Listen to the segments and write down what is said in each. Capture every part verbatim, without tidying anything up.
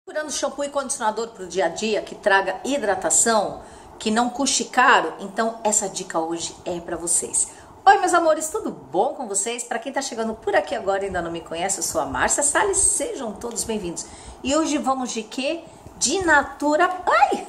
Procurando shampoo e condicionador para o dia a dia que traga hidratação, que não custe caro? Então essa dica hoje é para vocês. Oi meus amores, tudo bom com vocês? Para quem tá chegando por aqui agora e ainda não me conhece, eu sou a Márcia Salles, sejam todos bem-vindos. E hoje vamos de quê? De Natura... Ai!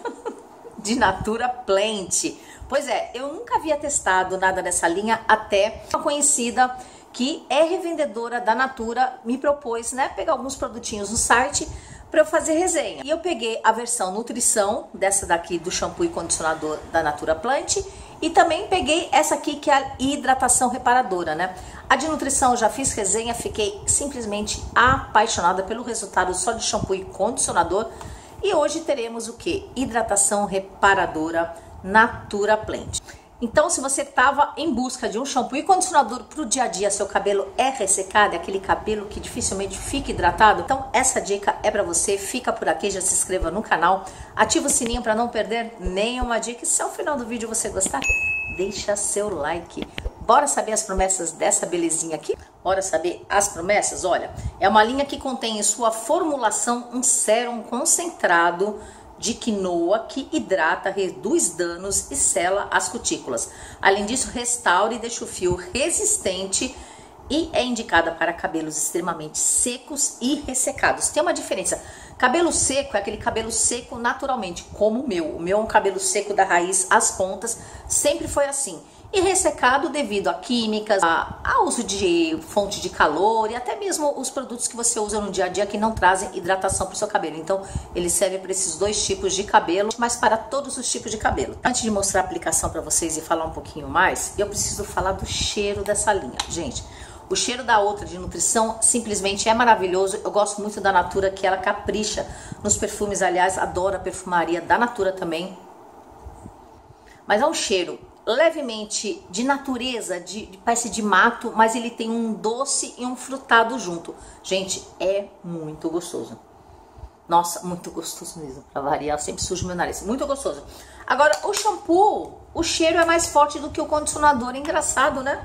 De Natura Plant. Pois é, eu nunca havia testado nada dessa linha até uma conhecida que é revendedora da Natura me propôs, né, pegar alguns produtinhos no site para eu fazer resenha. E eu peguei a versão nutrição dessa daqui do shampoo e condicionador da Natura Plant e também peguei essa aqui que é a hidratação reparadora, né? A de nutrição eu já fiz resenha, fiquei simplesmente apaixonada pelo resultado só de shampoo e condicionador. E hoje teremos o que? Hidratação reparadora Natura Plant. Então, se você estava em busca de um shampoo e condicionador para o dia a dia, seu cabelo é ressecado, é aquele cabelo que dificilmente fica hidratado, então essa dica é para você. Fica por aqui, já se inscreva no canal, ativa o sininho para não perder nenhuma dica. E se ao final do vídeo você gostar, deixa seu like. Bora saber as promessas dessa belezinha aqui? Bora saber as promessas? Olha, é uma linha que contém em sua formulação um sérum concentrado de quinoa que hidrata, reduz danos e sela as cutículas. Além disso, restaura e deixa o fio resistente e é indicada para cabelos extremamente secos e ressecados. Tem uma diferença. Cabelo seco é aquele cabelo seco naturalmente, como o meu. O meu é um cabelo seco da raiz às pontas, sempre foi assim. E ressecado devido a químicas, a, a uso de fonte de calor e até mesmo os produtos que você usa no dia a dia que não trazem hidratação para o seu cabelo. Então, ele serve para esses dois tipos de cabelo, mas para todos os tipos de cabelo. Antes de mostrar a aplicação para vocês e falar um pouquinho mais, eu preciso falar do cheiro dessa linha. Gente, o cheiro da outra de nutrição simplesmente é maravilhoso. Eu gosto muito da Natura, que ela capricha nos perfumes. Aliás, adoro a perfumaria da Natura também. Mas é um cheiro levemente de natureza, de, de parece de mato, mas ele tem um doce e um frutado junto. Gente, é muito gostoso. Nossa, muito gostoso mesmo, pra variar, eu sempre sujo meu nariz. Muito gostoso. Agora, o shampoo, o cheiro é mais forte do que o condicionador. Engraçado, né?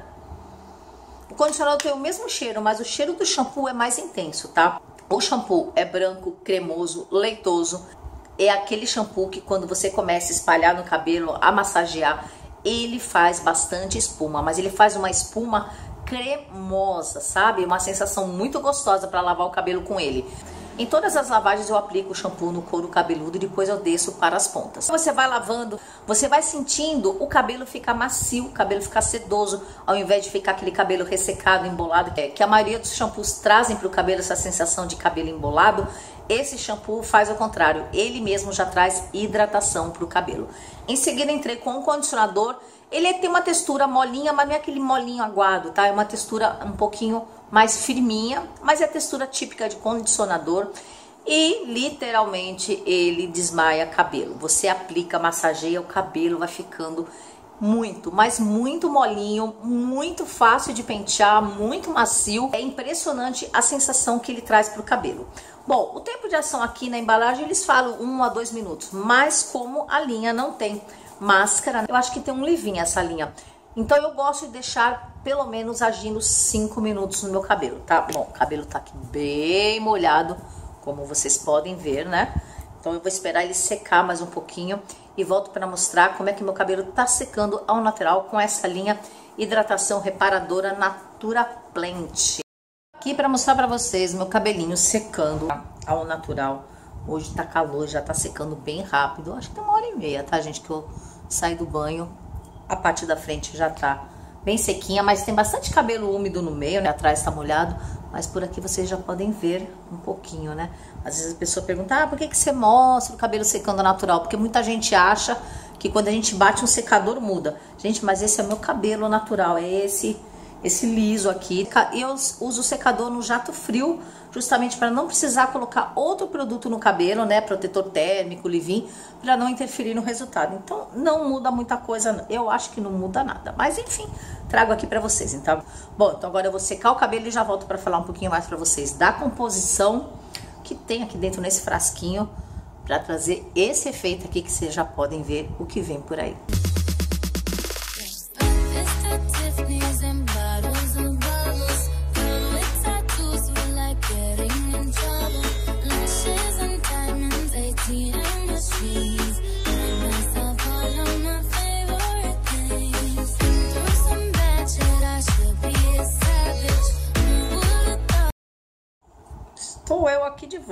O condicionador tem o mesmo cheiro, mas o cheiro do shampoo é mais intenso, tá? O shampoo é branco, cremoso, leitoso. É aquele shampoo que quando você começa a espalhar no cabelo, a massagear, ele faz bastante espuma, mas ele faz uma espuma cremosa, sabe? Uma sensação muito gostosa para lavar o cabelo com ele. Em todas as lavagens eu aplico o shampoo no couro cabeludo e depois eu desço para as pontas. Você vai lavando, você vai sentindo o cabelo ficar macio, o cabelo ficar sedoso, ao invés de ficar aquele cabelo ressecado, embolado, que a maioria dos shampoos trazem para o cabelo essa sensação de cabelo embolado. Esse shampoo faz o contrário, ele mesmo já traz hidratação para o cabelo. Em seguida entrei com um condicionador, ele tem uma textura molinha, mas não é aquele molinho aguado, tá? É uma textura um pouquinho mais firminha, mas é a textura típica de condicionador e literalmente ele desmaia cabelo. Você aplica, massageia o cabelo, vai ficando muito, mas muito molinho, muito fácil de pentear, muito macio. É impressionante a sensação que ele traz para o cabelo. Bom, o tempo de ação aqui na embalagem eles falam um a dois minutos, mas como a linha não tem máscara, eu acho que tem um levinho essa linha. Então eu gosto de deixar pelo menos agindo cinco minutos no meu cabelo, tá? Bom, o cabelo tá aqui bem molhado, como vocês podem ver, né? Então eu vou esperar ele secar mais um pouquinho e volto para mostrar como é que meu cabelo tá secando ao natural com essa linha hidratação reparadora Natura Plant. Aqui para mostrar para vocês meu cabelinho secando ao natural. Hoje tá calor, já tá secando bem rápido. Acho que tem uma hora e meia, tá, gente, que eu saí do banho. A parte da frente já tá bem sequinha, mas tem bastante cabelo úmido no meio, né? Atrás tá molhado, mas por aqui vocês já podem ver um pouquinho, né? Às vezes a pessoa pergunta, ah, por que que você mostra o cabelo secando natural? Porque muita gente acha que quando a gente bate um secador muda. Gente, mas esse é o meu cabelo natural, é esse... esse liso aqui. Eu uso o secador no jato frio, justamente para não precisar colocar outro produto no cabelo, né? Protetor térmico, leave-in, para não interferir no resultado. Então, não muda muita coisa, eu acho que não muda nada. Mas, enfim, trago aqui para vocês, então. Bom, então agora eu vou secar o cabelo e já volto para falar um pouquinho mais para vocês da composição que tem aqui dentro nesse frasquinho, para trazer esse efeito aqui que vocês já podem ver o que vem por aí.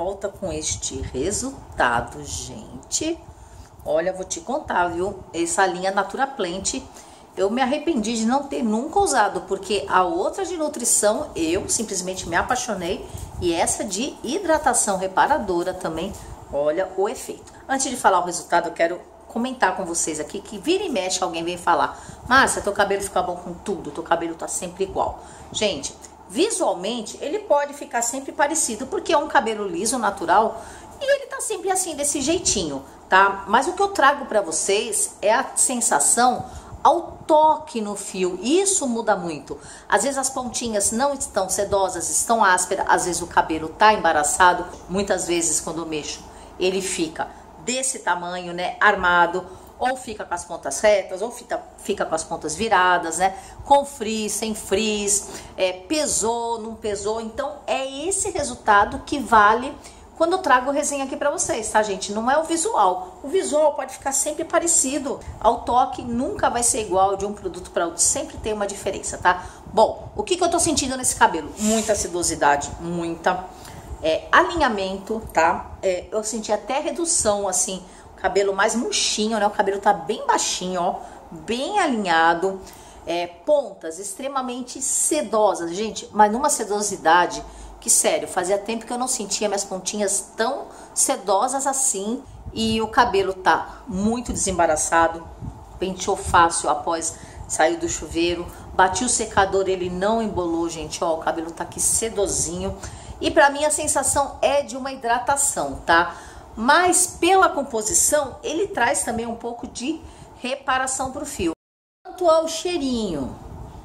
volta com este resultado, gente. Olha, vou te contar, viu? Essa linha Natura Plant, eu me arrependi de não ter nunca usado, porque a outra de nutrição eu simplesmente me apaixonei, e essa de hidratação reparadora também, olha o efeito. Antes de falar o resultado, eu quero comentar com vocês aqui que vira e mexe alguém vem falar: Márcia, teu cabelo fica bom com tudo, teu cabelo tá sempre igual. Gente, visualmente ele pode ficar sempre parecido, porque é um cabelo liso, natural, e ele tá sempre assim, desse jeitinho, tá? Mas o que eu trago pra vocês é a sensação ao toque no fio. Isso muda muito. Às vezes as pontinhas não estão sedosas, estão ásperas, às vezes o cabelo tá embaraçado, muitas vezes quando eu mexo ele fica desse tamanho, né, armado, ou fica com as pontas retas, ou fica, fica com as pontas viradas, né, com frizz, sem frizz, é, pesou, não pesou. Então é esse resultado que vale quando eu trago resenha aqui pra vocês, tá, gente? Não é o visual. O visual pode ficar sempre parecido. Ao toque nunca vai ser igual de um produto para outro. Sempre tem uma diferença, tá? Bom, o que que eu tô sentindo nesse cabelo? Muita sedosidade, muita. É, alinhamento, tá? É, eu senti até redução, assim, o cabelo mais murchinho, né? O cabelo tá bem baixinho, ó. Bem alinhado. É, pontas extremamente sedosas, gente. Mas numa sedosidade que, sério, fazia tempo que eu não sentia minhas pontinhas tão sedosas assim. E o cabelo tá muito desembaraçado. Penteou fácil após sair do chuveiro. Bati o secador, ele não embolou, gente. Ó, o cabelo tá aqui sedosinho. E pra mim a sensação é de uma hidratação, tá? Mas pela composição, ele traz também um pouco de reparação pro fio. Quanto ao cheirinho,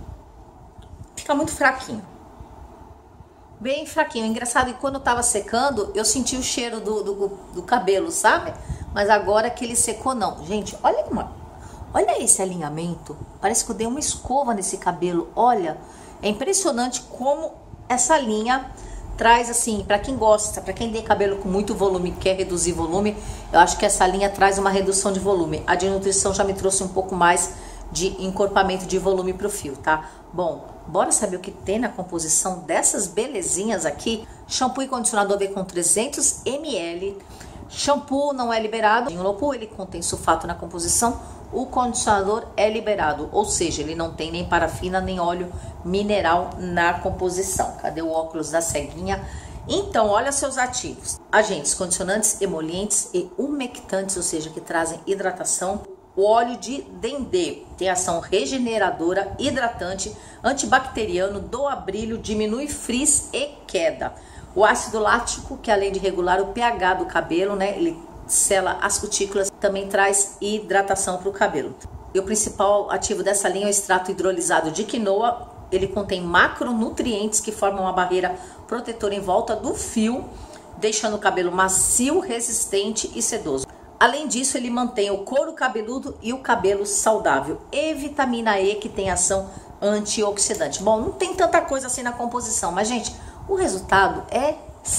fica muito fraquinho. Bem fraquinho. Engraçado que quando eu tava secando, eu senti o cheiro do, do, do cabelo, sabe? Mas agora que ele secou, não. Gente, olha uma, olha esse alinhamento. Parece que eu dei uma escova nesse cabelo. Olha, é impressionante como essa linha traz, assim, pra quem gosta, pra quem tem cabelo com muito volume, quer reduzir volume, eu acho que essa linha traz uma redução de volume. A de nutrição já me trouxe um pouco mais de encorpamento de volume pro fio, tá? Bom, bora saber o que tem na composição dessas belezinhas aqui. Shampoo e condicionador vem com trezentos mililitros. Shampoo não é liberado. O shampoo, ele contém sulfato na composição. O condicionador é liberado, ou seja, ele não tem nem parafina nem óleo mineral na composição. Cadê o óculos da ceguinha? Então, olha seus ativos: agentes condicionantes, emolientes e umectantes, ou seja, que trazem hidratação. O óleo de dendê tem ação regeneradora, hidratante, antibacteriano, doa brilho, diminui frizz e queda. O ácido lático, que além de regular o pH do cabelo, né, ele sela as cutículas, também traz hidratação para o cabelo. E o principal ativo dessa linha é o extrato hidrolisado de quinoa. Ele contém macronutrientes que formam uma barreira protetora em volta do fio, deixando o cabelo macio, resistente e sedoso. Além disso, ele mantém o couro cabeludo e o cabelo saudável. E vitamina E, que tem ação antioxidante. Bom, não tem tanta coisa assim na composição, mas, gente, o resultado é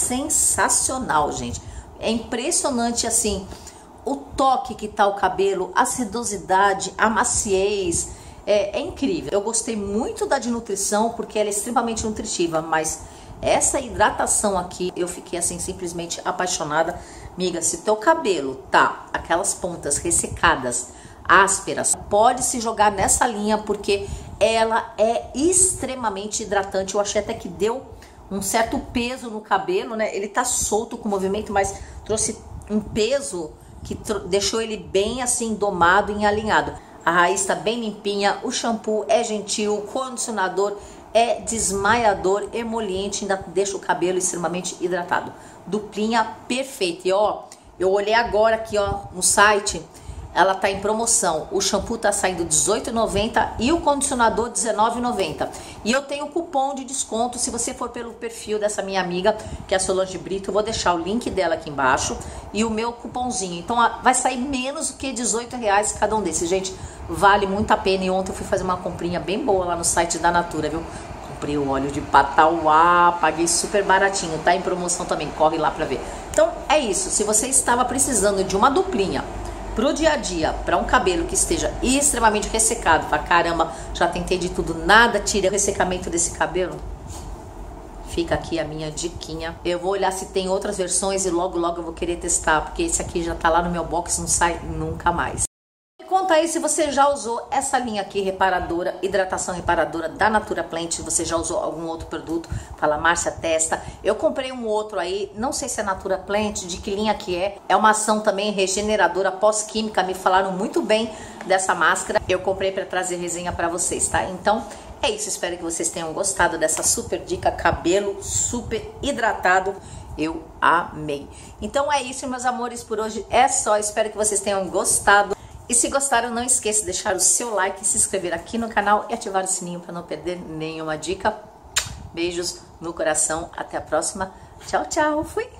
sensacional, gente. É impressionante, assim, o toque que tá o cabelo, a sedosidade, a maciez, é, é incrível. Eu gostei muito da de nutrição, porque ela é extremamente nutritiva, mas essa hidratação aqui, eu fiquei, assim, simplesmente apaixonada. Miga, se teu cabelo tá aquelas pontas ressecadas, ásperas, pode se jogar nessa linha, porque ela é extremamente hidratante. Eu achei até que deu um certo peso no cabelo, né? Ele tá solto com o movimento, mas trouxe um peso que deixou ele bem assim domado e alinhado. A raiz tá bem limpinha, o shampoo é gentil, o condicionador é desmaiador, emoliente, ainda deixa o cabelo extremamente hidratado. Duplinha perfeita. E ó, eu olhei agora aqui, ó, no site, ela tá em promoção. O shampoo tá saindo dezoito reais e noventa centavos e o condicionador dezenove reais e noventa centavos. E eu tenho cupom de desconto se você for pelo perfil dessa minha amiga, que é a Solange Brito. Eu vou deixar o link dela aqui embaixo e o meu cupomzinho. Então vai sair menos do que dezoito reais cada um desses. Gente, vale muito a pena. E ontem eu fui fazer uma comprinha bem boa lá no site da Natura, viu? Comprei o óleo de patauá, paguei super baratinho, tá em promoção também, corre lá pra ver. Então é isso, se você estava precisando de uma duplinha pro dia a dia, para um cabelo que esteja extremamente ressecado, fala, caramba, já tentei de tudo, nada tira o ressecamento desse cabelo, fica aqui a minha diquinha. Eu vou olhar se tem outras versões e logo logo eu vou querer testar, porque esse aqui já tá lá no meu box, não sai nunca mais. Conta aí se você já usou essa linha aqui, reparadora, hidratação reparadora da Natura Plant, se você já usou algum outro produto. Fala, Márcia, testa. Eu comprei um outro aí, não sei se é Natura Plant, de que linha que é. É uma ação também regeneradora pós-química, me falaram muito bem dessa máscara. Eu comprei para trazer resenha para vocês, tá? Então, é isso, espero que vocês tenham gostado dessa super dica, cabelo super hidratado. Eu amei. Então é isso, meus amores, por hoje é só. Espero que vocês tenham gostado. E se gostaram, não esqueça de deixar o seu like, se inscrever aqui no canal e ativar o sininho para não perder nenhuma dica. Beijos no coração, até a próxima. Tchau, tchau, fui!